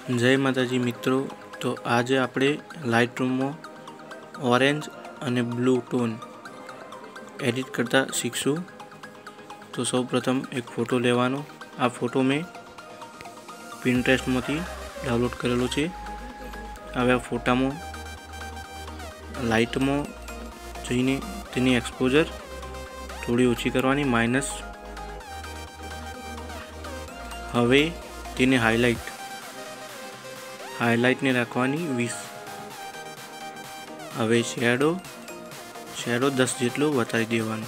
जय माताजी मित्रों। तो आज आपणे लाइटरूम में ऑरेंज अने ब्लू टोन एडिट करता शीखशुं। तो सौ प्रथम एक फोटो लेवानो। आ फोटो में पिंटरेस्ट में डाउनलॉड करेलो छे। हवे फोटा में लाइट में जईने तेनी एक्सपोजर थोड़ी ओછી करवानी माइनस। हवे तेने हाईलाइट ने राखवानी 20। हवे शेडो 10 जेटलो वधारी देवानो।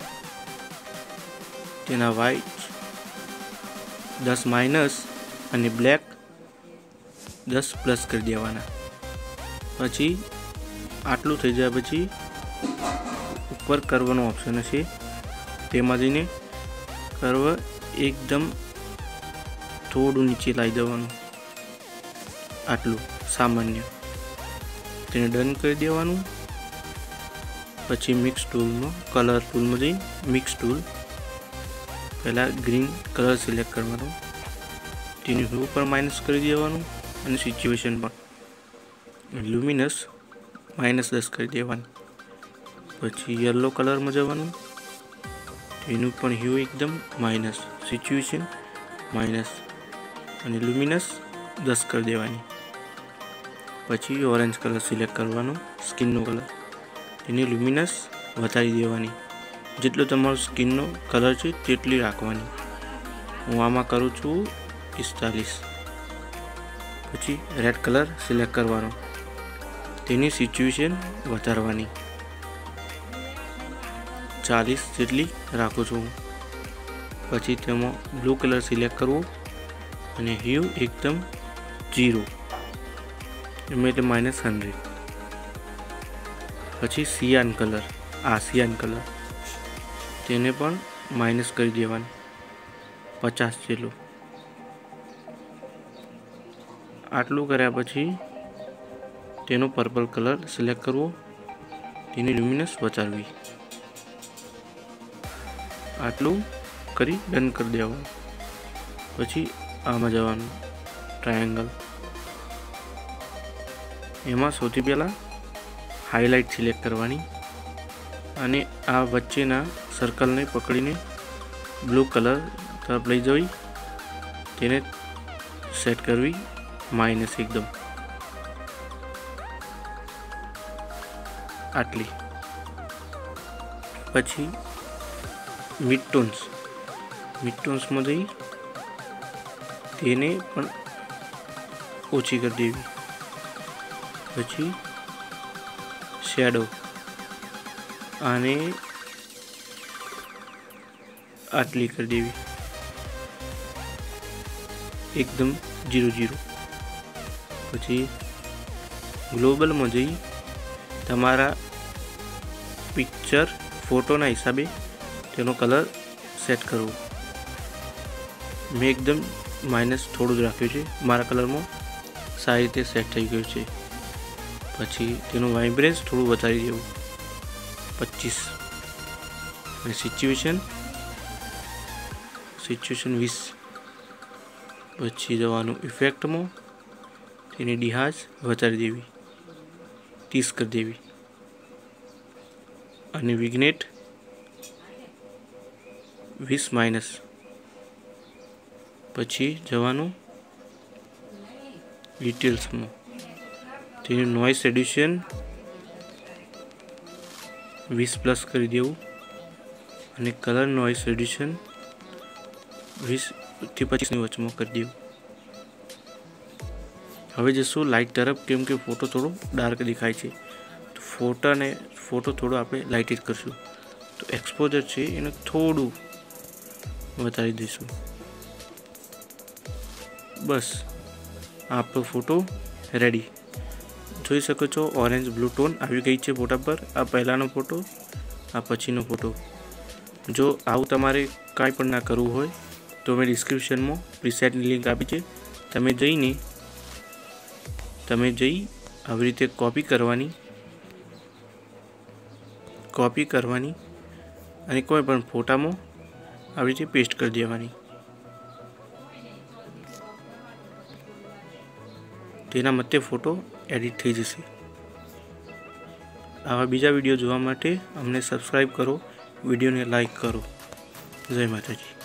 तेना व्हाइट 10 माइनस अने ब्लेक 10 प्लस कर देवाना। पछी आटलू थई जाय पछी ऊपर कर्वनो ऑप्शन हशे, तेमां जईने कर्व एकदम थोड़ू नीचे लाई देवानुं। आटलू सामान्य तेने डन कर देवानुं। पछी मिक्स टूल में कलर टूल में जई मिक्स टूल पहला ग्रीन कलर सिलेक्ट करवानो। तेनी ह्यू पर माइनस कर देवानुं अने सिच्युएशन पर ल्यूमिनस -10 कर देवानी। पछी येलो कलर में जवानुं। तेनुं पण ह्यू एकदम माइनस, सिच्युएशन माइनस अने ल्यूमिनस 10 कर देवानी। पछी ऑरेंज कलर सिलेक्ट करवानो, स्किन नो कलर, तेनी ल्यूमिनस वधारी देवानी। जेटलो तमारो स्किन नो कलर छे तेटली राखवानी। हूँ आमां करूँ छूं 45। पछी रेड कलर सिलेक्ट करवानो, तेनी सिच्युएशन वधारवानी 40 जेटली राखुं छूं। पछी तेमां ब्लू कलर सिलेक्ट करवो अने ह्यू एकदम 0 એટલે -100। पछी सियान कलर तेने पण माइनस कर देवानो 50 जेटलो। आटलू कर्या पछी तेनो पर्पल कलर सिलेक्ट करवो, तेनी ल्यूमिनस वधारवी। आटलू करी डन कर देवानुं। पछी आमां जवानुं ट्रायंगल। एमां सौथी पहला हाईलाइट सिलेक्ट करवानी अने आ वच्चेना सर्कल ने पकड़ीने ब्लू कलर तरफ लई जई तेने सेट करवी माइनस एकदम आटली। पछी मिड टोन्स में जई तेने पण ओછી कर देवी। पछी शेडो आने आटली कर देवी एकदम 0-0। पछी ग्लोबल में जई तमारा पिक्चर फोटोना हिसाबे तेनो कलर सेट करवो। मैं एकदम माइनस थोड़ू ज राख्युं छे, मारा कलर में सारी रीते सेट थई गयुं छे। पछी तेनुं वाइब्रेन्स थोड़ू वधारी देवुं 25 अने सिच्युएशन 20। पछी जवानुं इफेक्ट में तेनी डिहाज वधारी देवी 30 कर देवी अने विग्नेट 20 माइनस। पछी जवानुं डिटेल्स में तेनी नॉइस एडिशन 20 प्लस कर देवुं अने कलर नॉइस एडिशन 20 થી 25 ની વચ્ચે कर देवुं। हवे जशुं लाइट तरफ, केम के फोटो थोड़ो डार्क दिखाय छे तो फोटो थोड़ो आपणे लाइटेड करशुं। तो एक्सपोजर छे एने थोड़ू वधारी दईशुं। बस आपणो फोटो रेडी। જોઈ શકો છો ઓરેન્જ બ્લू टोन આવી ગઈ છે ફોટા પર। આ પહેલાનો ફોટો, આ પછીનો ફોટો। જો આવું તમારે કાંઈ પણ ના કરવું હોય તો મેં ડિસ્ક્રિપ્શનમાં પ્રીસેટની લિંક આપી છે, તમે જઈ આવી રીતે કોપી કરવાની અને કોઈ પણ ફોટામાં આવી રીતે પેસ્ટ કરી દેવાની। તેના મતે ફોટો એડિટ થઈ જશે। આવા બીજા વિડીયો જોવા માટે અમને સબસ્ક્રાઈબ કરો, વિડીયોને લાઈક કરો। જય માતાજી।